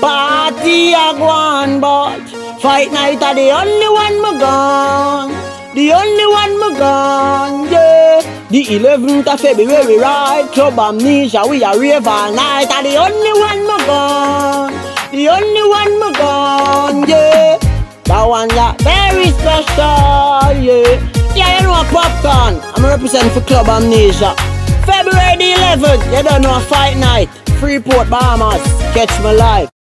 Party a go on, but fight night are the only one me gone. The only one me gone, yeah. The 11th of February, right? Club Amnesia, we a rave all night. Are the only one me gone. The only one me gone, yeah. That one that very special, yeah. Yeah, you know Popcorn. I'm representing for Club Amnesia. February the 11th, you don't know, fight night. Freeport, Bahamas. Catch me live.